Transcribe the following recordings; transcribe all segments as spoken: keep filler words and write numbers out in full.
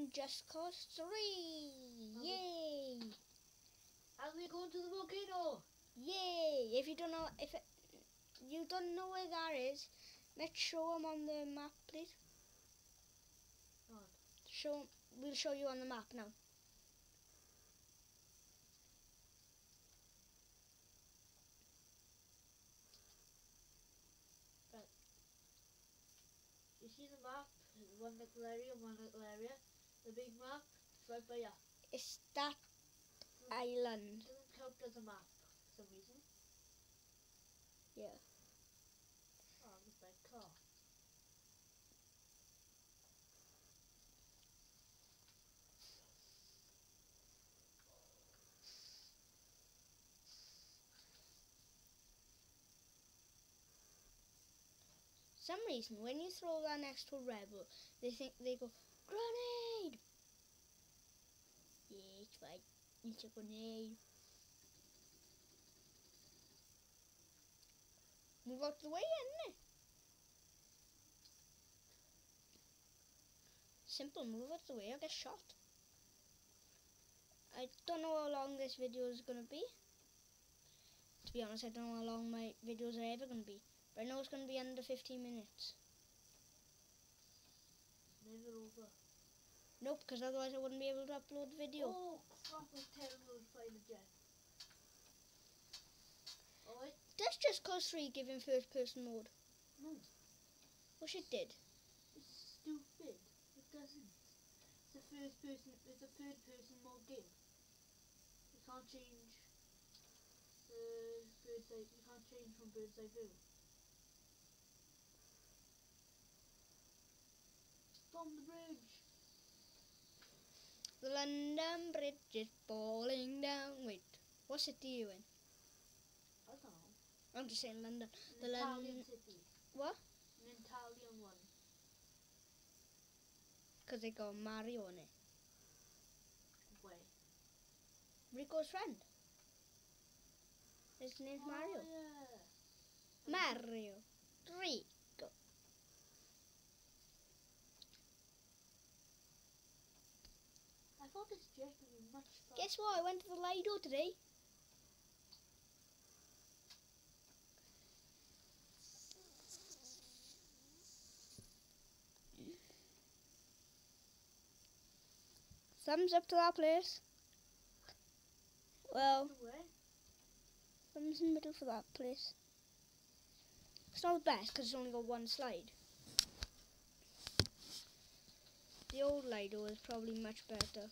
playing Just Cause three. Yay! And we're going to the volcano. Yay! If you don't know, if it, you don't know where that is, let's show them on the map, please. On. Show. We'll show you on the map now. Right. You see the map? There's one little area, one little area. The big map, it's right by you. It's that island. It doesn't count as a map for some reason. Yeah. Oh, I missed my car. Some reason when you throw that next to a rebel, they think they go grenade. Yeah, it's fine. It's a grenade. Move out the way, isn't it? Simple, move out the way or get shot. I don't know how long this video is gonna be. To be honest, I don't know how long my videos are ever gonna be. But I know it's gonna be under fifteen minutes. Never over. Nope, because otherwise I wouldn't be able to upload the video. Oh, crap, was terrible flying again. Alright. Does Just Cause three give him first person mode? No. Wish it did. It's stupid. It doesn't. It's a first person, it's a third person mode game. You can't change the bird's eye, you can't change from bird's eye view. Bomb the bridge! The London Bridge is falling down. Wait, what city are you in? I don't know. I'm just saying London. An The Italian London. city. What? An Italian one. Because they got Mario in it. Where? Rico's friend. His name's Oh, Mario. yeah. Mario. Rico. I thought this jet would be much faster. Guess what? I went to the Lido today. Thumbs up to that place. Well, Where? thumbs in the middle for that place. It's not the best because it's only got one slide. The old Lido is probably much better.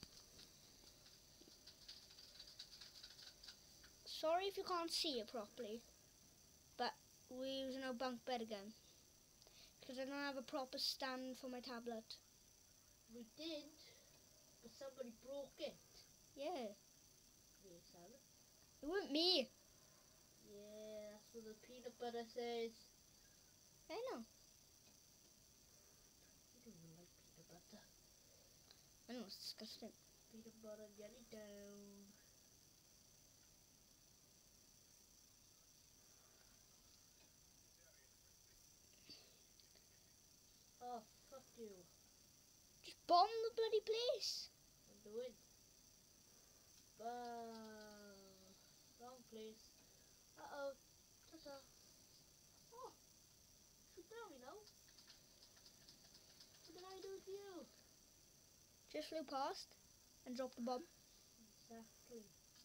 Sorry if you can't see it properly, but we're using our bunk bed again because I don't have a proper stand for my tablet. We did, but somebody broke it. Yeah, Yes, Sam. it wasn't me. Yeah, that's what the peanut butter says. I know. You don't like peanut butter. I know, it's disgusting. Peanut butter, get it down. Oh, fuck you. Just bomb the bloody place. I'll do it. Bah. Wrong place. Uh-oh. Ta-ta. Oh. Shoot down, you know. What did I do to you? Just flew past and dropped the bomb. Exactly.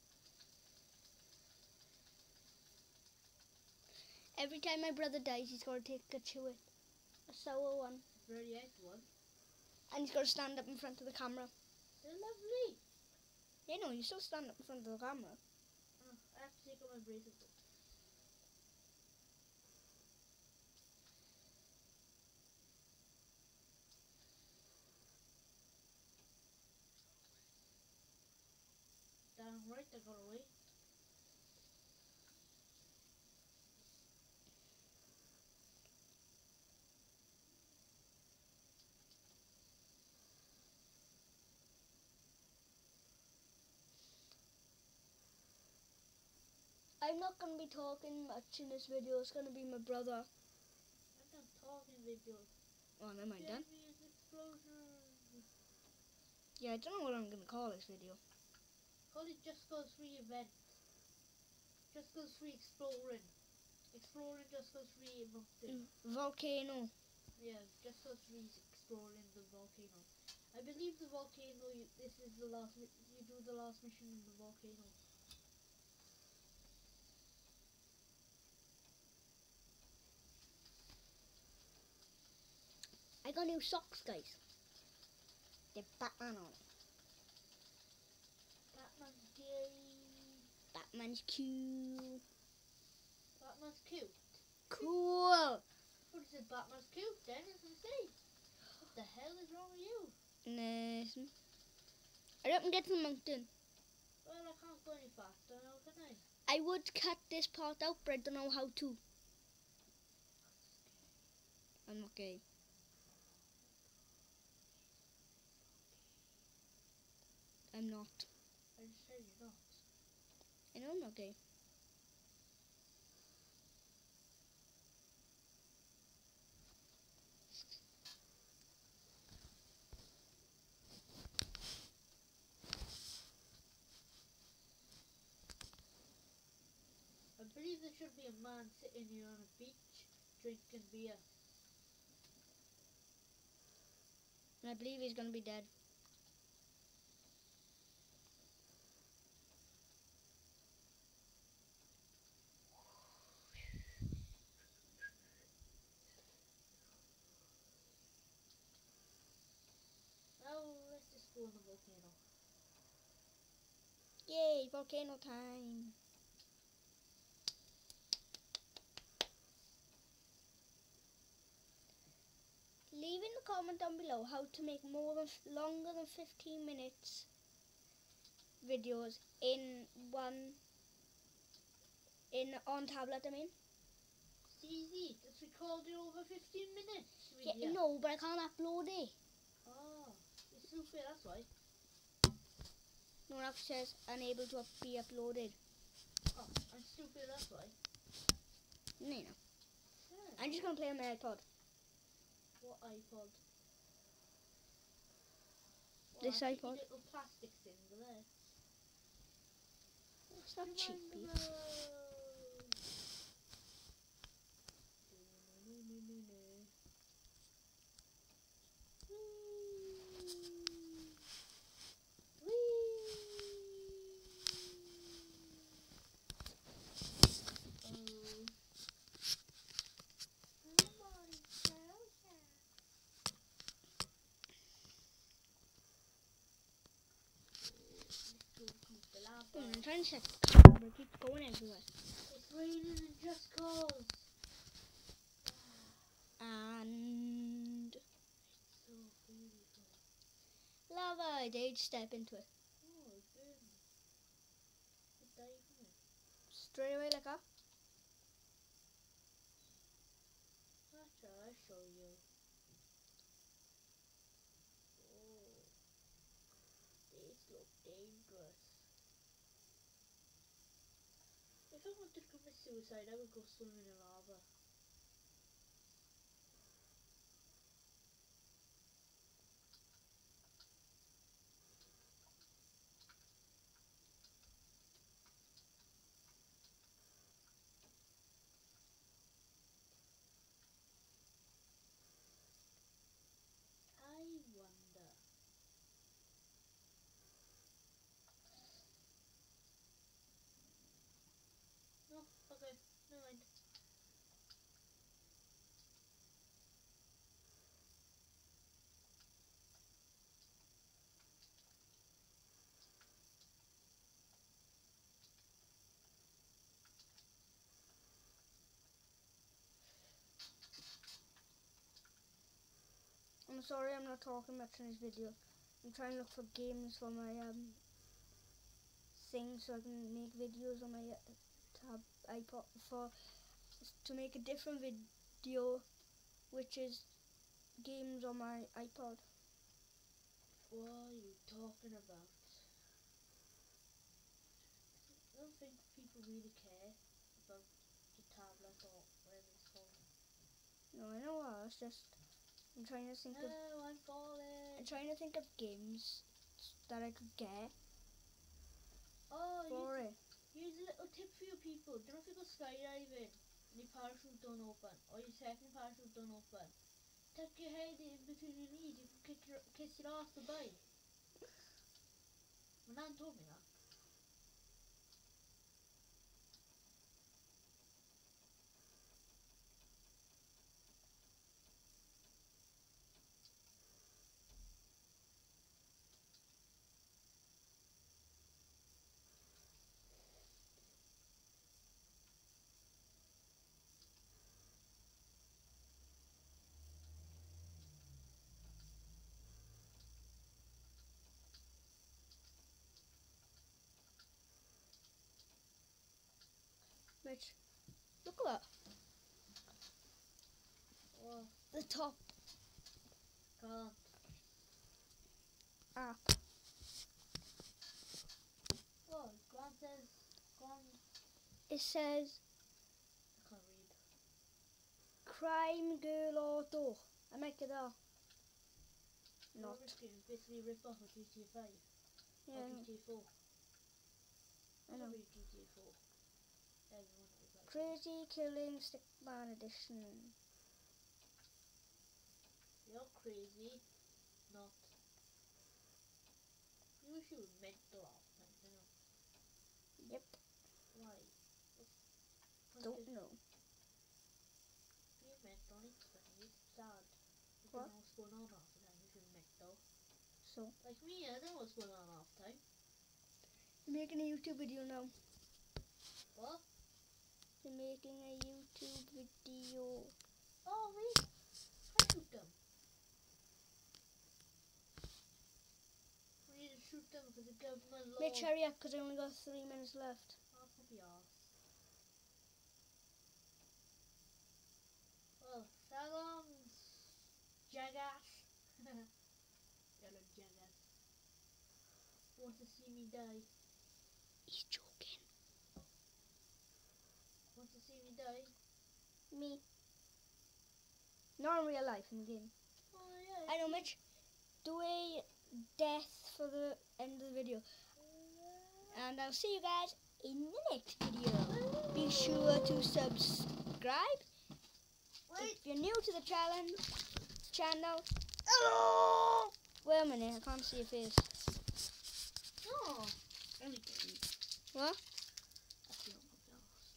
Every time my brother dies, he's got to take a chew it. A sour one. Very egg one. And he's got to stand up in front of the camera. They're lovely. Yeah, no, you still stand up in front of the camera. Oh, I have to take out my braces though. Damn right I got away. I'm not going to be talking much in this video. It's going to be my brother. I can't talk in videos. Oh, never mind then. Deadliest explosion. Yeah, I don't know what I'm gonna call this video. Call it Just Cause three event. Just Cause three exploring. Exploring Just Cause three mountain. Volcano. Yeah, Just Cause three is exploring the volcano. I believe the volcano, you, this is the last, mi- you do the last mission in the volcano. I got new socks, guys. They're Batman on it. Batman's gay. Batman's cute. Batman's cute. Cool. What is it, Batman's cute then, as I say? What the hell is wrong with you? Nice. I don't get to the mountain. Well, I can't go any faster now, can I? I would cut this part out, but I don't know how to. I'm not gay. I'm not. I just said you're not. I know I'm not gay. I believe there should be a man sitting here on a beach drinking beer. And I believe he's gonna be dead. Now let's just go on the volcano. Yay, volcano time. Leave in the comment down below how to make more than longer than fifteen minutes videos in one in on tablet. I mean, It's easy. It's recorded over fifteen minutes. yeah, Media. no, but I can't upload it. Oh, it's stupid, that's why. No, that says unable to be uploaded. Oh, I'm stupid, that's why. No, no. Yeah. I'm just gonna play on my iPod. What iPod? What, This that iPod. little plastic thing there. It's not cheapy. I'm trying to set the camera, but it keeps going everywhere. It's raining in Just Cause. And So beautiful. lava, I did step into it. Oh, it's good. It's diving. Straight away like that. Watch out, I'll show you. Oh, this looks dangerous. If I wanted to commit suicide, I would go swimming in lava. I wonder. No, okay, never mind. I'm sorry I'm not talking much in this video. I'm trying to look for games for my um thing so I can make videos on my uh, tab iPod for to make a different video which is games on my iPod. What are you talking about? I don't think people really care about the tablet or whatever it's called. No, I know what, it's just I'm trying to think of No, I'm falling. I'm trying to think of games that I could get Oh, for here's, it. here's a little tip for you people. Do you know if you go skydiving and your parachute don't open, or your second parachute don't open, tuck your head in between your knees. You can kick your, kiss your ass goodbye. My nan told me that. Mitch, look at that. Oh, The top can't. app. Oh, Grant says, Grant, It says I can't read. Crime Girl Auto. I make it up. Not. Rubber Skin is basically a rip off of G T A five. Yeah, Or G T A four. I know. Probably G T A four. Everyone knows that. Crazy Killing Stickman Edition. You're crazy. Not. You wish you were mental all the time, you know. Yep. Why? What's Don't good? know. Being mental is very sad. You What? don't know what's going on half the time if you're mental. So, Like me, I don't know what's going on half the time. you're making a YouTube video now. What? You're making a YouTube video. Oh, wait. I shoot them. We need to shoot them because the government law. Mitch, hurry up, because I only got three minutes left. Half of the arse. Well, Salon Jackass. Yellow Jackass. Want to see me die? He's joking. Want to see me die? Me. Not in real life, in the game. Oh yeah. I know, Mitch. Do a death for the end of the video. And I'll see you guys in the next video. Be sure to subscribe. Wait. If you're new to the challenge channel. Hello! Wait a minute, I can't see your face. Oh. Only kidding. What? I feel my arse.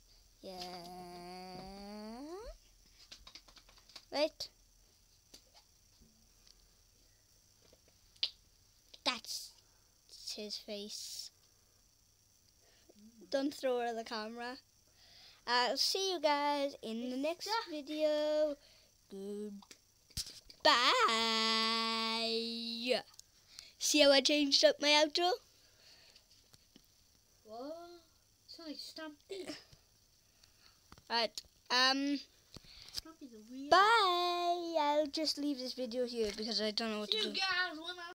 Yeah. Wait. That's his face. Don't throw it at the camera. I'll see you guys in the next video. Goodbye. See how I changed up my outro? What? It's like Stampy. Right. Um. Stampy's a weird. Bye. I'll just leave this video here because I don't know what See to you do. guys when I